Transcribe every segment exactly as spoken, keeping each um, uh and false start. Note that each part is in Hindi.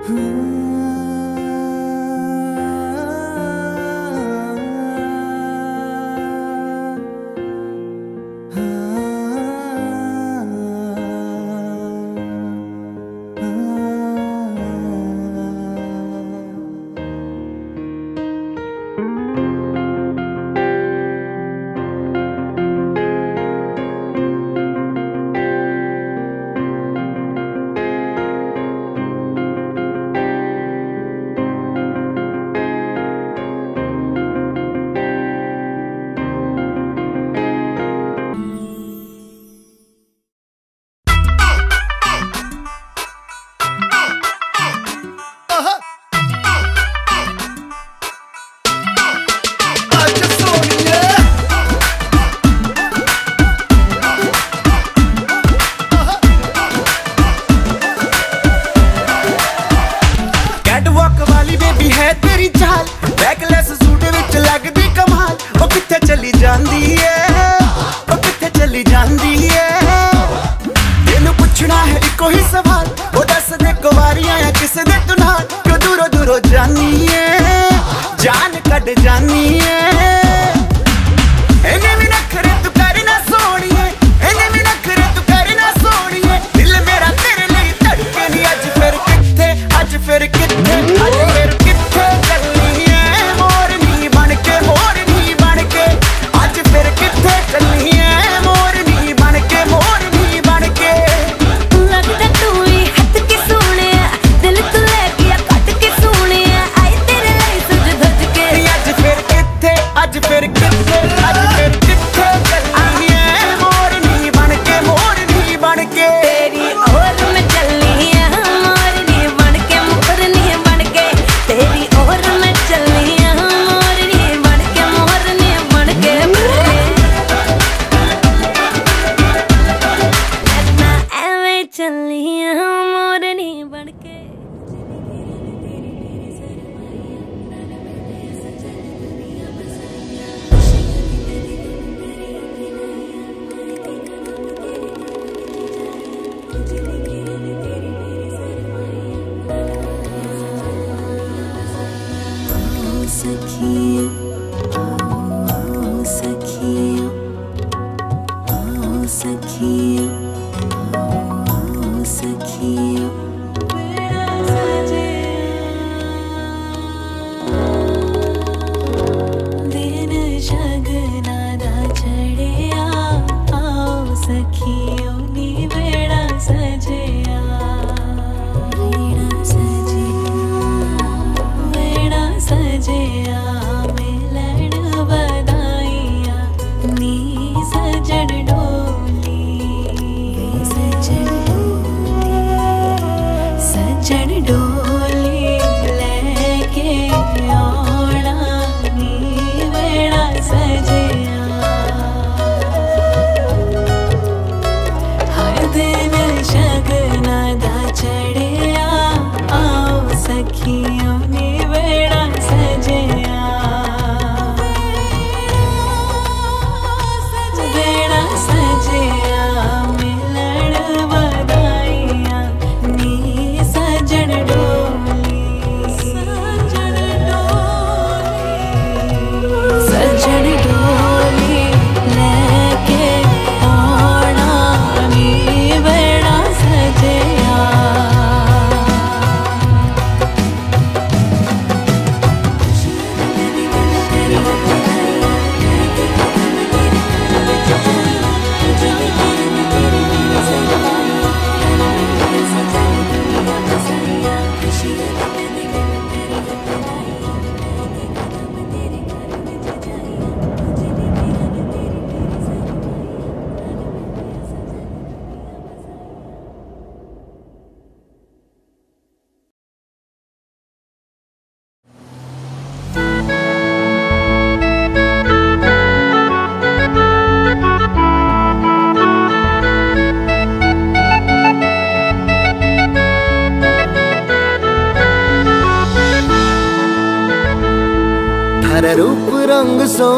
हर रूप रंग सो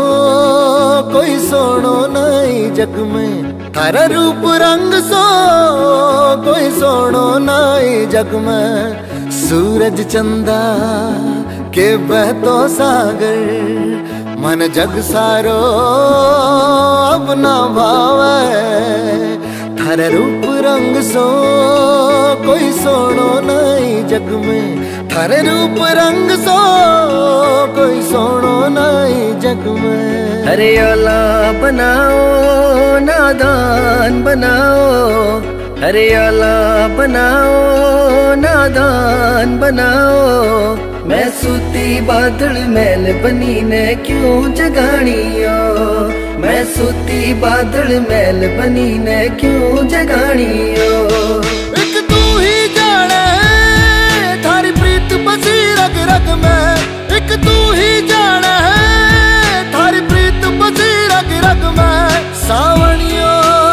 कोई सोनो नहीं जग में, हर रूप रंग सो कोई सोनो नहीं जग में। सूरज चंदा के बहतो सागर, मन जग सारो अपना भावे। थारे रूप रंग सो कोई सोनो नहीं जग में, थारे रूप रंग सो कोई सोनो नहीं जग में। अरे ओला बनाओ नादान बनाओ, अरे ओला बनाओ नादान बनाओ। मैं सूती बादल मैल बनी ने क्यों जगानियो, मैं सूती बादल मैल बनी ने क्यों जगानियो। एक तू ही जाने थारी प्रीत बसी रग रग में, एक तू ही जाने थारी प्रीत बसी रग रग में। सावनियो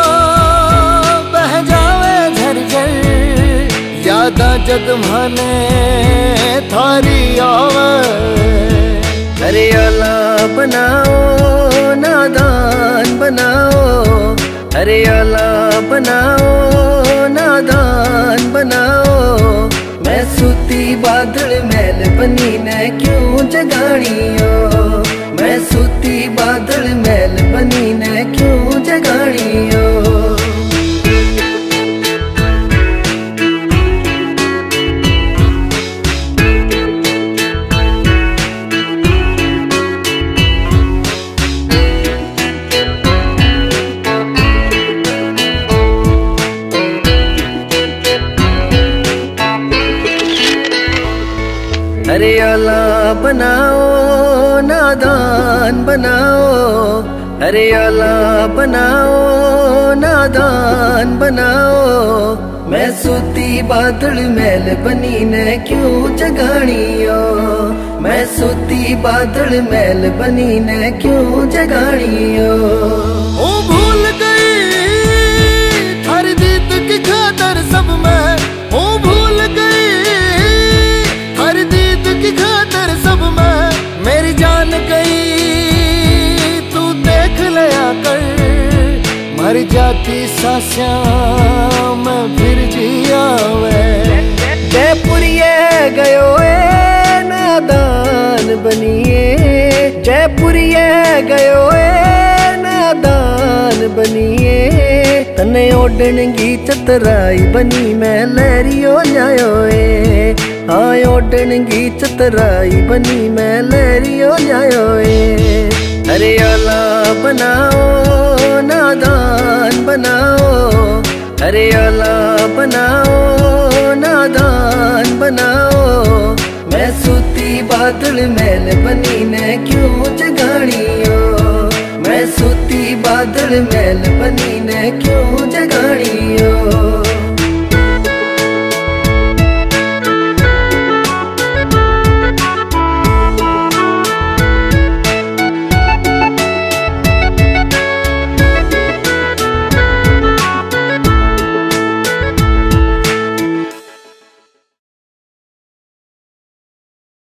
बह जावे झरझर, यादा जग माने थारी आवे। अरे ओला बनाओ नादान बनाओ, अरे ओला बनाओ नादान बनाओ। मैं सूती बादल मैल बनी ने क्यों जगानियो, मैं सूती बादल मैल बनी ने क्यों जगानियो। अरे ओला बनाओ नादान बनाओ, अरे ओला बनाओ नादान बनाओ। मैं सूती बादल मैल बनी ने क्यों जगानियो, मैं सूती बादल मैल बनी ने क्यों जगानियो। ओ भूल गई थारी दीद की खातर सब मैं, ओ भूल गई थारी दीद की खातर सब मैं। मेरी जान गई तू देख लिया कर, मर जाती सास्यां मैं फिर जिया वे। जयपुरिये गयो ए नादान बनिए, जयपुरिये गयो ए नादान बनिए। तने ओडनगी चतराई बनी मैं लहरियो जायो ए, हाँ ओडनगी चतराई बनी मैं लहरियो जायो ए। अरे ओला बनाओ नादान बनाओ, अरे ओला बनाओ नादान बनाओ। मैं सूती बादल मैल बनी ने क्यों जगानियो, मैं सूती बादल मैल बनी ने क्यों जगानियो।